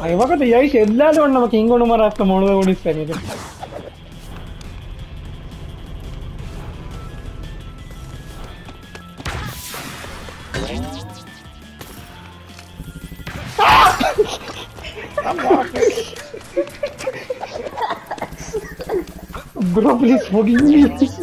ಇವಾಗ ಯಶ್ ಎಲ್ಲಾದ್ರೂ ಒಂದು ನಮಗೆ ಹಿಂಗೊಂಡು ಮರ ಅಷ್ಟು ಮಾಡೋದು ಓಡಿಸ್ತಾನೆ ಇದು Bro, please forgive me.